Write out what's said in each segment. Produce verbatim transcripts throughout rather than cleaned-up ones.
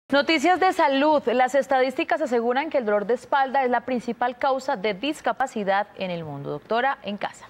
Noticias de salud. Las estadísticas aseguran que el dolor de espalda es la principal causa de discapacidad en el mundo. Doctora, en casa.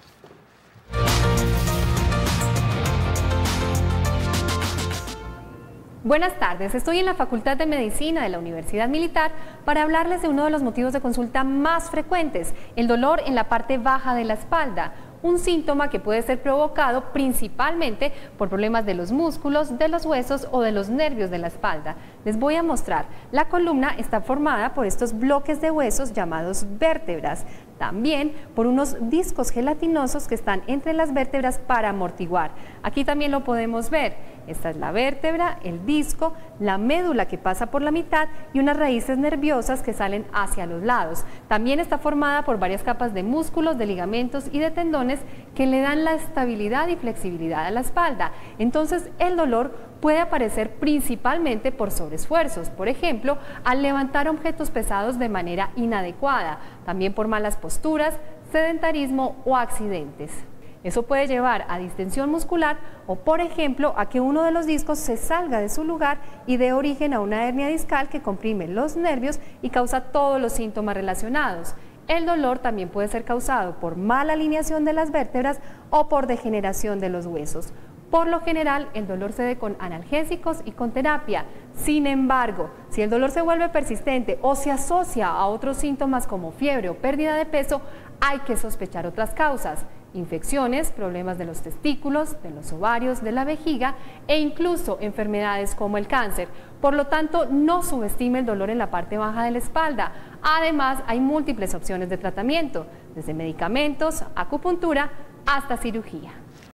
Buenas tardes, estoy en la Facultad de Medicina de la Universidad Militar para hablarles de uno de los motivos de consulta más frecuentes, el dolor en la parte baja de la espalda. Un síntoma que puede ser provocado principalmente por problemas de los músculos, de los huesos o de los nervios de la espalda. Les voy a mostrar. La columna está formada por estos bloques de huesos llamados vértebras, también por unos discos gelatinosos que están entre las vértebras para amortiguar. Aquí también lo podemos ver. Esta es la vértebra, el disco, la médula que pasa por la mitad y unas raíces nerviosas que salen hacia los lados. También está formada por varias capas de músculos, de ligamentos y de tendones que le dan la estabilidad y flexibilidad a la espalda. Entonces el dolor puede aparecer principalmente por sobreesfuerzos, por ejemplo, al levantar objetos pesados de manera inadecuada, también por malas posturas, sedentarismo o accidentes. Eso puede llevar a distensión muscular o, por ejemplo, a que uno de los discos se salga de su lugar y dé origen a una hernia discal que comprime los nervios y causa todos los síntomas relacionados. El dolor también puede ser causado por mala alineación de las vértebras o por degeneración de los huesos. Por lo general, el dolor se ve con analgésicos y con terapia. Sin embargo, si el dolor se vuelve persistente o se asocia a otros síntomas como fiebre o pérdida de peso, hay que sospechar otras causas: infecciones, problemas de los testículos, de los ovarios, de la vejiga e incluso enfermedades como el cáncer. Por lo tanto, no subestime el dolor en la parte baja de la espalda. Además, hay múltiples opciones de tratamiento, desde medicamentos, acupuntura hasta cirugía.